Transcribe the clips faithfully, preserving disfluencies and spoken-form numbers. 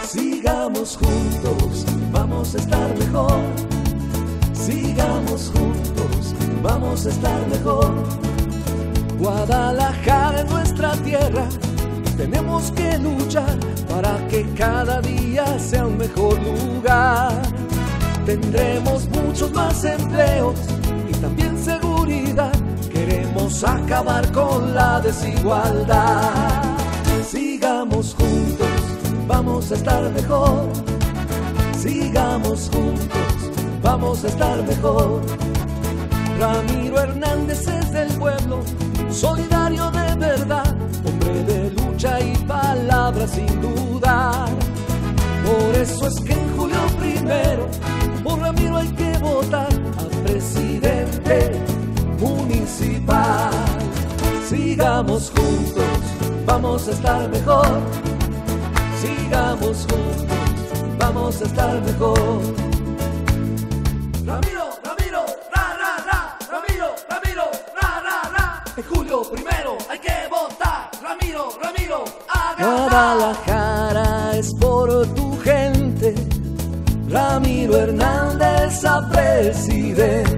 Sigamos juntos, vamos a estar mejor. Sigamos juntos, vamos a estar mejor. Guadalajara es nuestra tierra y tenemos que luchar para que cada día sea un mejor lugar. Tendremos muchos más empleos y también seguridad. Queremos acabar con la desigualdad. Sigamos juntos, vamos a estar mejor. Sigamos juntos, vamos a estar mejor. Ramiro Hernández es del pueblo, solidario de verdad, hombre de lucha y palabras sin dudar. Por eso es que en julio primero por Ramiro hay que votar a presidente municipal. Sigamos juntos, vamos a estar mejor. Sigamos juntos, vamos a estar mejor. Ramiro, Ramiro, ra, ra, ra. Ramiro, Ramiro, ra, ra, ra. En julio primero hay que votar. Ramiro, Ramiro, a ganar. Guadalajara es por tu gente. Ramiro Hernández a presidente.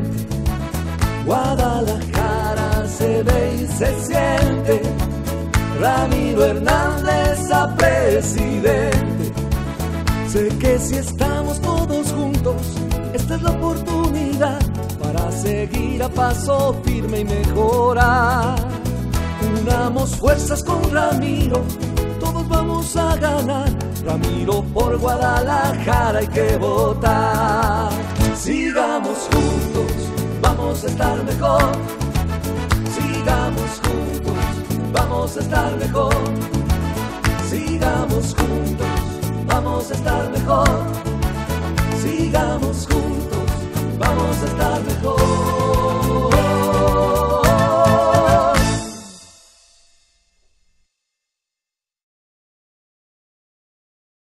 Guadalajara se ve y se siente. Ramiro Hernández a presidente. Sé que si estamos todos juntos, esta es la oportunidad para seguir a paso firme y mejorar. Unamos fuerzas con Ramiro, todos vamos a ganar. Ramiro por Guadalajara hay que votar. Sigamos juntos, vamos a estar mejor. Sigamos juntos, vamos a estar mejor. Sigamos juntos, vamos a estar mejor.